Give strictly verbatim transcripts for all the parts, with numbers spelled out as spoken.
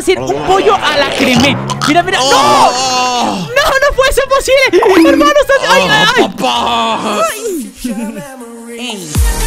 hacer un pollo a la cremé. Mira, mira. Oh. ¡No! ¡No, no puede ser posible! ¡Hermano, estás... ¡Ay, ay, ay! ¡Papá! Ay.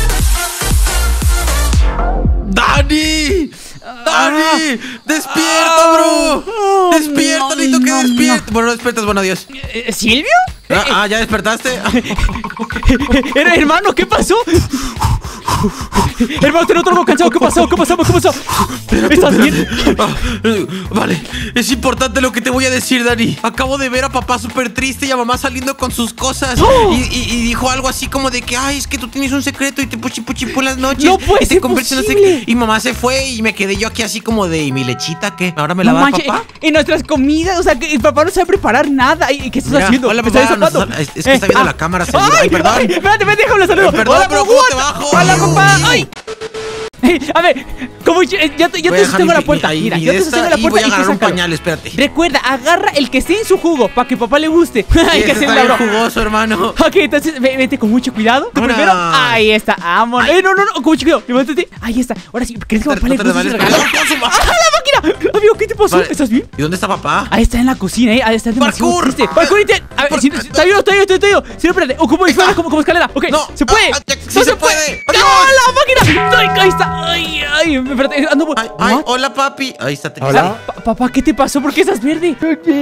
¡Dani! ¡Dani! ¡Despierta, bro! Oh, ¡Despierta! no, Necesito que no, despiertes. Bueno, no despiertas, bueno, adiós. Eh, ¿Silvio? Ah, ah, ¿ya despertaste? Her- Hermano, ¿qué pasó? Hermano, te noto algo cansado. ¿Qué pasó? ¿Qué pasó? ¿Qué pasó? ¿Estás bien? Ah, eh, vale, es importante lo que te voy a decir, Dani. Acabo de ver a papá súper triste y a mamá saliendo con sus cosas. ¡Oh! y, y- y dijo algo así como de que, ay, es que tú tienes un secreto y te puchi puchi por las noches. ¡No puede y te ser conviertes en no sé posible! qué. Y mamá se fue y me quedé yo aquí así como de, ¿y mi lechita qué? ¿Ahora me la No va a dar manches, papá? en nuestras comidas, o sea, que el papá no sabe preparar nada. ¿Y qué estás Mira, haciendo? hola, ¿Me papá, estás nos desocupando? está- es- es que está viendo la cámara, seguro. Ay, perdón. ay, espérate, espérate, déjame saludar. Eh, perdón, Hola, pero papá, ¿cómo te what? bajo? Hola, papá. Ay. Ay. Eh, A ver, como yo, eh, ya te, yo Voy te a dejar sostengo mi- la puerta. mi- Mira, mi yo te de sostengo esta la y voy puerta a y tú agarrar un sácalo. pañal, espérate. Recuerda, agarra el que esté en su jugo para que papá le guste. Hay Sí, que este hacer está la bien broma. jugoso, hermano. Ok, entonces ve- vete con mucho cuidado. Tú Ahora. primero. Ahí está, vámonos. Eh, no, no, no, con mucho cuidado. Levántate. Ahí está. Ahora sí, ¿crees que a papá le No te gusta ese resbales, regalo? perdón, con su ¡Ah, la máquina! Amigo, ¿qué te pasó? Vale. ¿Estás bien? ¿Y dónde está papá? Ahí está en la cocina, eh. Ahí está demasiado ¡Parkour! triste. ¡Parkour! inte- A ver, si, si- está bien, está bien, está bien. Sí, no, espérate. O como Ahí está. escalera, como, como escalera. Ok, No. se puede. Ah, ah, sí no se puede. ¡No, ¡Adiós! la máquina! ¡Ay, ahí está! ¡Ay, ay! Espérate, ando. Ay, ay, ¿What? hola, papi. Ahí está. te- Hola. Pa- Papá, ¿qué te pasó? ¿Por qué estás verde?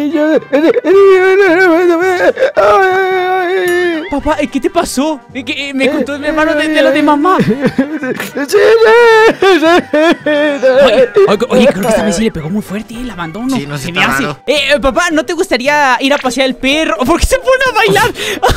Papá, ¿qué te pasó? Eh, que, eh, Me contó mi hermano de, de lo de mamá. Oye, oye, oye, creo que esta vez sí le pegó muy fuerte, eh, la abandono. Sí, no sé, Se me está hace. raro. Eh, eh, papá, ¿no te gustaría ir a pasear el perro? ¿Por qué se pone a bailar?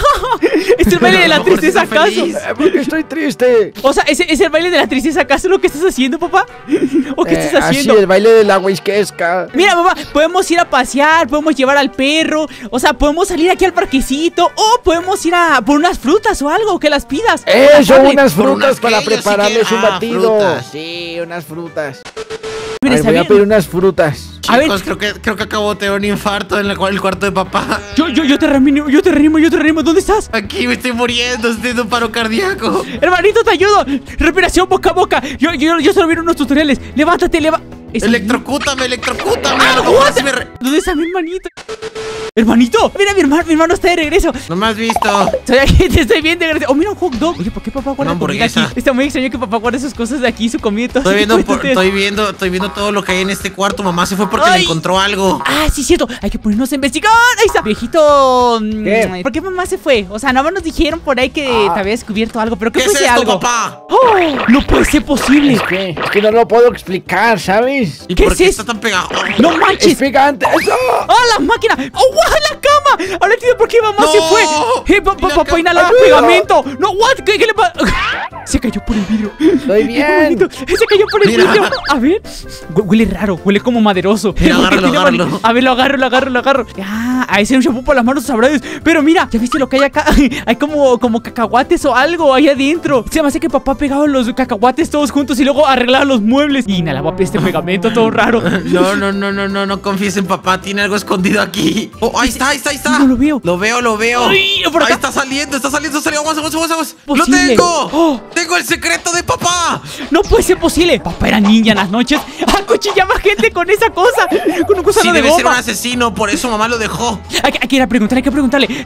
¿Es el baile de la A lo mejor sí tristeza está acaso? feliz. Porque estoy triste. O sea, ¿es, ¿es el baile de la tristeza acaso lo que estás haciendo, papá? ¿O qué Eh, estás haciendo? Así, el baile de la whiskesca. Mira, papá, podemos ir a pasear, podemos llevar al perro. O sea, podemos salir aquí al parquecito. O podemos ir a por unas frutas o algo, que las pidas. Eso, Dale. unas Por frutas unas para que ellos sí prepararles quieren. un Ah, batido. frutas. Sí, unas frutas. A Mira, ver, está voy a bien. pedir unas frutas. A ver. Chicos, creo que, creo que acabo de tener un infarto en el, cual- el cuarto de papá. Yo, yo, yo te reanimo, yo te reanimo, yo te reanimo. ¿Dónde estás? Aquí me estoy muriendo, estoy de un paro cardíaco. Hermanito, te ayudo. Respiración boca a boca. Yo, yo, yo solo vi unos tutoriales. Levántate, leva. ¿Estás bien? Electrocútame, electrocútame. Ah, a lo mejor what así me re- ¿Dónde está mi hermanito? Hermanito, mira, mi hermano, mi hermano está de regreso. No me has visto. Estoy aquí, te estoy viendo de regreso. Oh, mira un hot dog. Oye, ¿por qué papá guarda Una comida aquí? hamburguesa. Está muy extraño que papá guarde sus cosas de aquí, su comida y todo. Estoy ese viendo, tipo de por- tonterías. estoy viendo, estoy viendo todo lo que hay en este cuarto. Mamá se fue porque Ay. le encontró algo. Ah, sí, cierto. Hay que ponernos a investigar. Ahí está. Viejito. mm, ¿Qué? ¿Por qué mamá se fue? O sea, nada más nos dijeron por ahí que Ah. te había descubierto algo. ¿Pero qué, ¿Qué fue es ese esto, algo? papá? ¡Oh! No puede ser posible. Es que, es que no lo puedo explicar, ¿sabes? ¿Y ¿Qué por es qué eso? está tan pegado? ¡No manches! Es picante. ¡Eso! ¡Oh, la máquina! ¡Oh, wow, la cama! Ahora entiendo por qué mamá No. se fue. Eh, pa- pa- La papá cama. inhalaba ¡Ayuda! pegamento. No, what? ¿Qué, qué le pasa? Se cayó por el vidrio. Estoy bien. Hermanito, se cayó por el Mira. vidrio. A ver. Hue- Huele raro, huele como maderoso. Mira, Porque agárralo, tiene agárralo. mani- A ver, lo agarro, lo agarro, lo agarro. Ah, ahí se un shampoo para las manos sabrás. Pero mira, ¿ya viste lo que hay acá? Hay como, como cacahuates o algo ahí adentro. Se me hace que papá ha pegado los cacahuates todos juntos y luego arreglaba los muebles. Y inhalaba este pegamento todo raro. No, no, no, no, no, no confíes en papá. Tiene algo escondido aquí. Oh, ahí está, ahí está, ahí está. No lo veo. Lo veo, lo veo. Ay, por acá. Ahí está saliendo, está saliendo, está saliendo. Vamos, vamos, vamos, vamos. ¡Lo Posible. tengo! Oh. ¡Tengo el secreto de papá! No puede ser posible. Papá era ninja en las noches. Acuchillaba gente con esa cosa. Con un gusano Sí, de debe ser un goma. asesino, por eso mamá lo dejó. Hay, que- hay que ir a preguntarle, hay que preguntarle.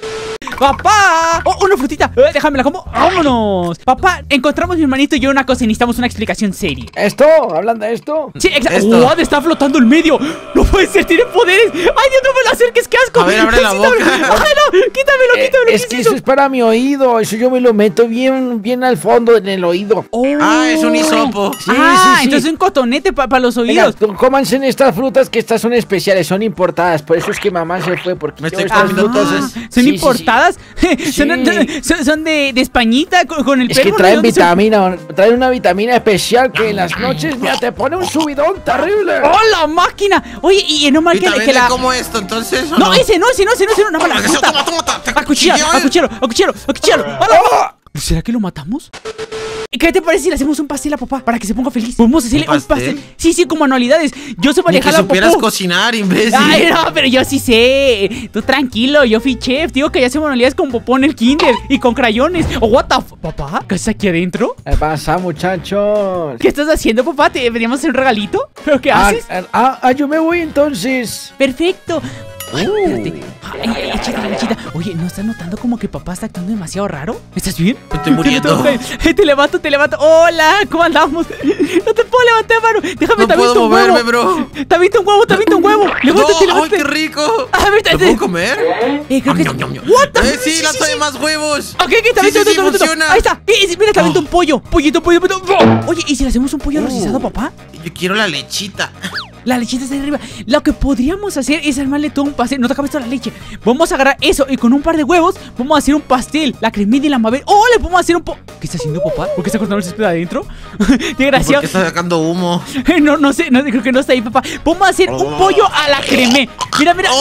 ¡Papá! ¡Oh, una frutita! Eh, déjamela como. ¡Vámonos! Papá, encontramos mi hermanito y yo una cosa y necesitamos una explicación seria. ¿Esto? ¿Hablan de esto? Sí, exacto. Esto. ¡What! Está flotando el medio. No puede ser, tiene poderes. ¡Ay, Dios, no me lo acerques! ¡Qué asco! A ver, abre la Quítamelo. boca. ¡Ay, no! ¡Quítamelo, Eh, quítamelo! es ¿Qué que eso es para mi oído. Eso yo me lo meto bien, bien al fondo en el oído. Oh. Ah, es un hisopo. Sí, ah, sí, sí. entonces un cotonete para los Venga, oídos. tú cómanse en estas frutas que estas son especiales, son importadas. Por eso es que mamá se fue, porque Me yo estoy estas comiendo frutas todas. es- ¿Son sí, sí, sí. importadas? ¿Son, Sí. son- son de, de Españita con, con el Es pelo? que ¿no? traen ¿De dónde son? vitamina, traen una vitamina especial que en las noches, mira, te pone un subidón terrible. ¡Oh, la máquina! Oye, y no ¿Y mal que, te que vende la... como esto, entonces? ¿o No, no? ese no, ese no, ese no, ese no, nada más la Toma, fruta. toma, toma, toma, te ¡A cuchillo, cuchillo, a ¿eh? cuchillo, a cuchillo, a cuchillo! ¡A la- ¿Será que lo matamos? ¿Qué te parece si le hacemos un pastel a papá para que se ponga feliz? Podemos hacerle ¿Un un pastel. pastel? Sí, sí, como anualidades. Yo sé Ni que manejar la supieras popó. cocinar, imbécil. Ay, no, pero yo sí sé. Tú tranquilo, yo fui chef. Digo que ya hacemos manualidades con popó en el kinder y con crayones. O what the f... ¿Papá? ¿Qué haces aquí adentro? ¿Qué pasa, muchachos? ¿Qué estás haciendo, papá? ¿Te veníamos a hacer un regalito? ¿Pero qué Ah, haces? ah, ah, ah, yo me voy entonces. Perfecto. Ay, Uh. espérate. Ay, ay, lechita, lechita. Oye, ¿no estás notando como que papá está actuando demasiado raro? ¿Estás bien? Me estoy muriendo. Te, te levanto, te levanto. Hola, ¿cómo andamos? No te puedo levantar, mano. Déjame No también puedo un moverme, huevo. bro. También un huevo, también un huevo. Levántate, No, ¡ay, levántate. qué rico! A ver, ¿Lo puedo comer? Eh, creo que... Ñam, ñam, ñam. What the- Eh, sí, lánzame más huevos. Ok, ok, también Sí, sí, sí, también, funciona. Ahí está. Eh, eh, mira, también Oh. un pollo. Pollito, pollo, pollo. Oye, ¿y si le hacemos un pollo rostizado, papá? Yo quiero la lechita. La lechita está ahí arriba. Lo que podríamos hacer es armarle todo un pastel. No te acabes toda la leche. Vamos a agarrar eso y con un par de huevos vamos a hacer un pastel. La cremita y la mabel. ¡Oh! Le podemos hacer un po... ¿Qué está haciendo papá? ¿Por qué está cortando el césped adentro? ¡Qué ¿Por gracia! qué está sacando humo? No, no sé. No, creo que no está ahí, papá. Vamos a hacer un pollo a la cremé. Mira, mira. ¡No!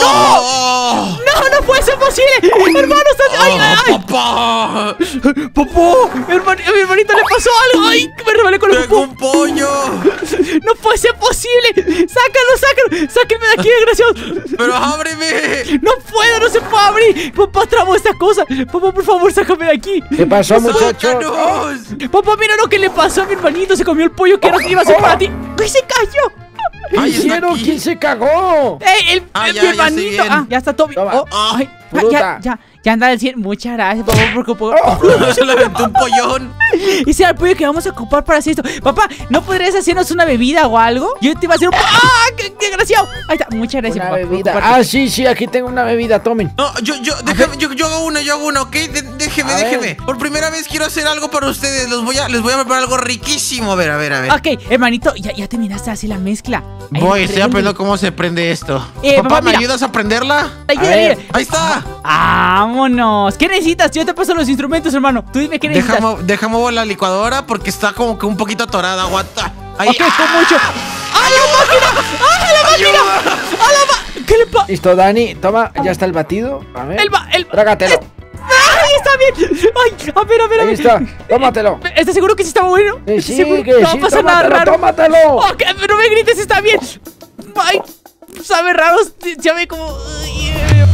¡Oh! ¡No, no puede ser posible! ¡Hermano, estás... ¡Ay, ay, ay! ¡Papá! ¡Popó! Hermano, a mi hermanito le pasó algo. ¡Ay! Me rebalé con el ¡Tengo popó. un pollo! ¡No puede ser posible! ¡Sácalo, sácalo! ¡Sáquenme de aquí, desgraciados! ¡Pero ábreme! ¡No puedo! ¡No se puede abrir! ¡Papá trabó esta cosa! ¡Papá, por favor, sácame de aquí! ¿Qué pasó, muchachos? ¡Sácanos! ¡Papá, mira lo que le pasó a mi hermanito! Se comió el pollo que era que iba a ser para ti. ¡Ay, se cayó! ¿Qué Ay, está hicieron? aquí. ¿Quién se cagó? ¡Ey, el, Ah, el- ya, mi ya estoy hermanito! bien. ¡Ah, ya está todo bien! Toma. Oh, Ah, ay, ya, fruta. ya, ya, ya anda al cien. Muchas gracias, papá, porque puedo... Se le aventó un pollón. Ese era el pollo que vamos a ocupar para hacer esto. Papá, ¿no podrías hacernos una bebida o algo? Yo te iba a hacer un... ¡Ah! ¡Qué, qué desgraciado! Ahí está, muchas gracias, Una papá. por bebida. ocuparte. Ah, sí, sí, aquí tengo una bebida, tomen. No, yo, yo, déjame, yo, yo hago una, yo hago una, ¿ok? De- déjeme, A ver. déjeme. Por primera vez quiero hacer algo para ustedes. Los voy a, les voy a preparar algo riquísimo. A ver, a ver, a ver. Ok, hermanito, ya, ya terminaste de hacer la mezcla. Ahí, Voy, estoy prende. aprendiendo cómo se prende esto. Eh, Papá, papá, ¿me mira. ayudas a prenderla? Ayuda, A ver. ayuda. Ahí está. Vámonos. ¿Qué necesitas? Yo te paso los instrumentos, hermano. Tú dime qué necesitas. Déjame, déjame mover la licuadora porque está como que un poquito atorada. Aguanta. Ahí. Ok, con mucho. ¡Ah, la máquina! ¡Ah, la máquina! ¡Ayuda! ¡Ah, la ma... ¿Qué le pasa? Listo, Dani, toma, ya está el batido. A ver. El va... El... Trágatelo. ¡Ay, está bien! ¡Ay, a ver, a ver, a ver! Ahí está, tómatelo. ¿Estás seguro que sí está bueno? Eh, ¿Estás sí, seguro? que No va a sí, pasar nada tómatelo, raro. tómatelo. Ok, pero no me grites, está bien. Ay, sabe raro, ya ve como... Ay,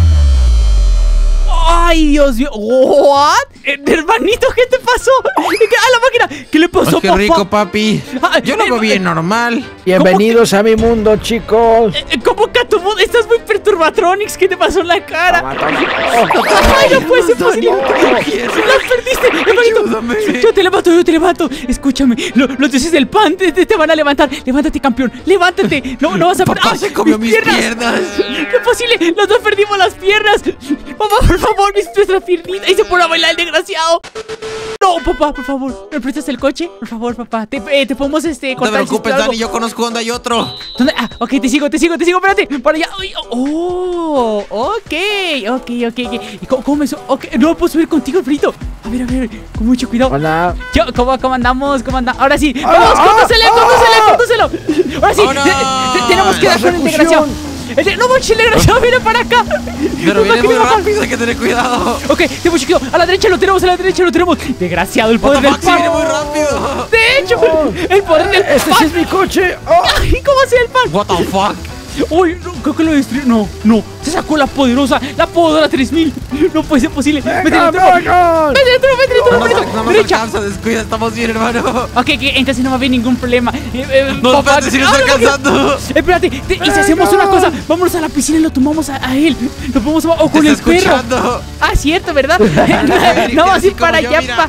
Ay, Dios mío. ¿What? Eh, hermanito, ¿qué te pasó? ¿Qué- ¡A la máquina! ¿Qué le pasó, Oh, qué papá? rico, papi. Ay, Yo lo eh, veo bien eh, normal. Bienvenidos a mi mundo, chicos. Eh, ¿Cómo que a tu mundo? Estás muy perturbatronics. ¿Qué te pasó en la cara? Toma, toma. Oh, ¡Ay, no puede ser Dani, posible! no quiero. ¡La perdiste, hermanito! Ayúdame. Yo te levanto, yo te levanto. Escúchame, lo- los dioses del pan te, te- te van a levantar. Levántate, campeón. Levántate. No, no vas a perder. Papá se comió mis piernas. ¿Qué es posible? Los dos perdimos las piernas. Papá, por favor, mis nuestras piernitas. Y se pone a bailar el desgraciado. No, papá, por favor. ¿Me prestas el coche? Por favor, papá. Te, eh, te podemos este, No te contar el preocupes, chiste o algo. Dani. Yo conozco dónde hay otro. ¿Dónde? Ah, ok, te sigo, te sigo, te sigo, espérate. Para allá. Ay, oh, ok, ok, ok, ok. ¿Y cómo, cómo me su- Ok, no puedo subir contigo, Frito. A ver, a ver, con mucho cuidado. Hola. Yo, ¿cómo, cómo andamos? ¿Cómo andamos? Ahora sí, Hola, vamos, ah, conducele, ah. conducele, conducelo. Ahora sí, ¡Vámonos! te- te- tenemos que dar con el Persecución. desgraciado. El de- no manches, el desgraciado viene para acá. Pero Papá, viene ¿qué muy me baja? rápido, hay que tener cuidado. Ok, ten mucho cuidado. A la derecha lo tenemos, a la derecha lo tenemos. Desgraciado, el poder What the del fuck, sí viene muy pan. rápido. De hecho, Oh. el poder del Este sí pan. es mi coche. Oh. Ay, ¿cómo hacía el pan? What the fuck. Uy, no, creo que lo destruyó. No, no, se sacó la poderosa, la podadora tres mil. No puede ser posible. Vete Venga, dentro, vengan. vete dentro, vete dentro, No nos, hermanito. no nos Derecha. alcanza, descuida, estamos bien, hermano. Ok, que entonces no va a haber ningún problema. Eh, eh, No, papá, espérate, si nos ah, está no, mira. alcanzando. Espérate, te- y si hacemos una cosa, vámonos a la piscina y lo tomamos a, a él. Lo podemos tomar, o Te con el está perro. escuchando. Ah, cierto, ¿verdad? Eric, No, así así como para yo, allá, mira. pa.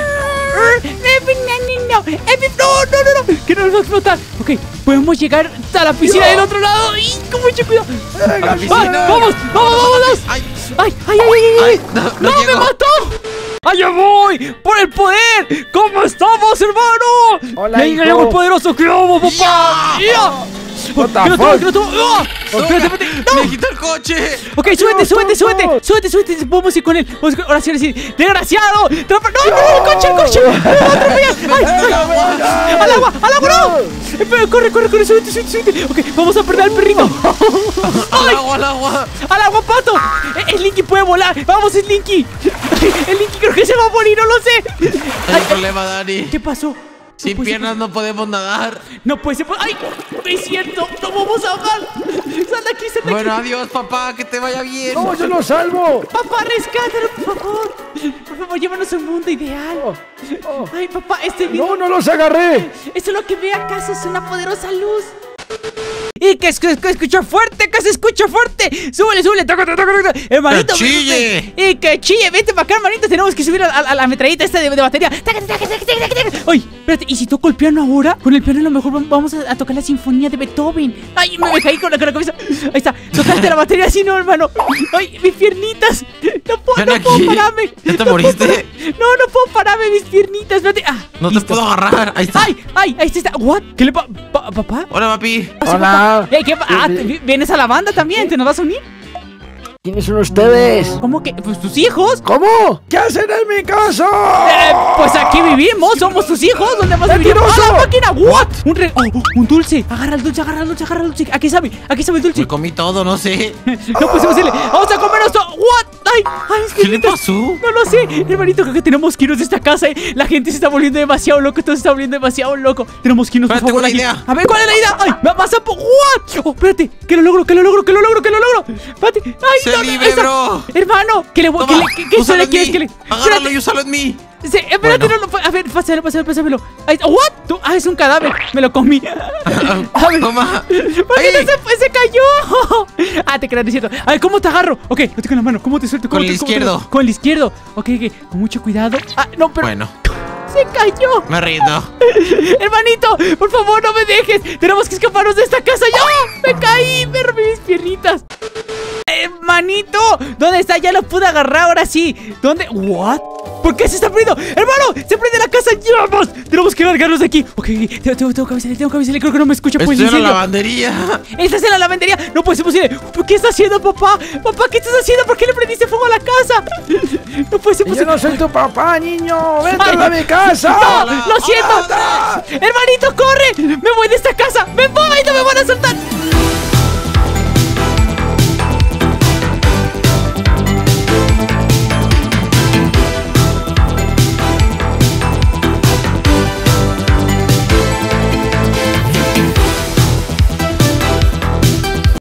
No, no, no, no, que no nos va a explotar. Ok, podemos llegar a la piscina del otro lado. ¡Y con mucho cuidado! A la ¡Ah, piscina. ¡Vamos, vamos, vámonos! Ay, ¡Ay, ay, ay, ay! ay. ay, no, no ¡No, me llego. mató! ¡Allá voy! ¡Por el poder! ¿Cómo estamos, hermano? Hola, ¡Ya hijo. llegó el poderoso! ¿Qué vamos, papá? ¡Ya! What the ¡Que lo tomo, fuck? que lo tomo! ¡Ah! No, Espérate, espérate. me quitó el coche. Ok, súbete, Dios, súbete, tonto. súbete, súbete, súbete, vamos a ir con él. Vamos a ir con- Ahora sí, ahora sí. ¡Desgraciado! ¡Trampa! ¡No, no, no! ¡El coche, el coche! ¡Me va a atropellar! ¡Ay, ay! ¡Al agua, al agua, no! Espera, corre, corre, corre, súbete, súbete, súbete. Ok, vamos a perder al perrito. Al ¡Ay! agua, al agua. ¡Al agua, pato! Eh, Slinky puede volar. ¡Vamos, Slinky! El Inky creo que se va a morir, no lo sé. Hay un problema, Dani. ¿Qué pasó? Sin No puede piernas ser. no podemos nadar. No puede ser. ¡Ay! ¡Es cierto! ¡No vamos a ahogar! ¡Sal de aquí, sal de Bueno, aquí! adiós, papá, que te vaya bien. ¡No, yo lo salvo! ¡Papá, rescátalo, por favor! Por favor, llévanos a un mundo ideal. Oh, oh. Ay, papá, estoy viendo. ¡No, no los agarré! Eso es lo que ve acaso, es una poderosa luz. Y que, es- que, que escucha fuerte, que se escucha fuerte. Súbele, súbele, toca, toca, toca, toca. Hermanito, ¡Que chille! vente. Y que chille, vente para acá, hermanito. Tenemos que subir a, a- a la metralleta esta de, de batería. Taca, taca, taca, taca, taca, taca. Ay, espérate, ¿y si toco el piano ahora? Con el piano a lo mejor vam- vamos a, a tocar la sinfonía de Beethoven. Ay, me, me caí con la, con la cabeza. Ahí está, tocaste la batería así, no, hermano. Ay, mis piernitas. No puedo, Ven no puedo aquí. pararme. ¿Ya te No puedo moriste? parar- No, no puedo pararme, mis piernitas. Espérate. Ah, No te listo. puedo agarrar. Ahí está. ¡Ay! ¡Ay! Ahí está. ¿What? ¿Qué le pasa? ¿Papá? Hola, papi. Hola. Ey, ¿qué pa- ah, ¿te- ¿vienes a la banda también? ¿Te nos vas a unir? ¿Quiénes son ustedes? ¿Cómo que? Pues tus hijos. ¿Cómo? ¿Qué hacen en mi casa? Eh, pues aquí vivimos, somos tus hijos. ¿Dónde más vivimos? ¡Mentiroso! ¡Ah, la máquina! ¿What? Un re... oh, un dulce. Agarra el dulce, agarra el dulce, agarra el dulce. Aquí sabe, aquí sabe el dulce. Me comí todo, no sé. No pusimos el... Vamos a comernos todo. ¿What? ¡Ay! ¡Ay! Es que ¿Qué le neta- pasó? No lo sé, hermanito, creo que tenemos que irnos de esta casa, eh. La gente se está volviendo demasiado loco, todo se está volviendo demasiado loco. Tenemos que irnos, por Espérate, favor, tengo una aquí. idea. A ver, ¿cuál es la idea? ¡Ay! me vas a... po- ¿What? Oh, espérate, que lo logro, que lo logro, que lo logro, que lo logro. Espérate. ¡Ay, ¡Sé no, no, libre, esa- bro! Hermano, que le voy... Toma, que le- que- que úsalo le en quieres mí. que le... Agárralo Espérate. y úsalo en mí. Sí, espérate, Bueno. no, no, a ver, pásalo, pásalo, pásamelo. Ahí, ¿what? Tú- ah, es un cadáver, me lo comí. A ver, Toma. ¿por qué Ay. no se, fue? Se cayó? Ah, te creas, es cierto. A ver, ¿cómo te agarro? Ok, lo tengo en la mano, ¿cómo te suelto? ¿Cómo Con te- el cómo te- izquierdo. Con el izquierdo. Ok, ok, con mucho cuidado. Ah, no, pero Bueno, se cayó. me rindo. Hermanito, por favor, no me dejes. Tenemos que escaparnos de esta casa. ¡Ya! Me caí, me rompí mis piernitas. Hermanito, ¿dónde está? Ya lo pude agarrar ahora sí. ¿Dónde? ¿What? ¿Por qué se está prendiendo? ¡Hermano! ¡Se prende la casa! ¡Vamos! Tenemos que largarnos de aquí. Ok, ok, tengo, tengo, tengo que avisarle, tengo que avisarle. Creo que no me escucha por el Estoy en la incendio. lavandería. ¿Estás en la lavandería? No puede ser posible. ¿Qué estás haciendo, papá? Papá, ¿qué estás haciendo? ¿Por qué le prendiste fuego a la casa? No puede ser Yo posible. no soy tu papá, niño. Vete Ay. de mi casa. ¡No! ¡Lo siento! ¡Hermanito, corre! ¡Me voy de esta casa! ¡Me voy! ¡No me van a soltar!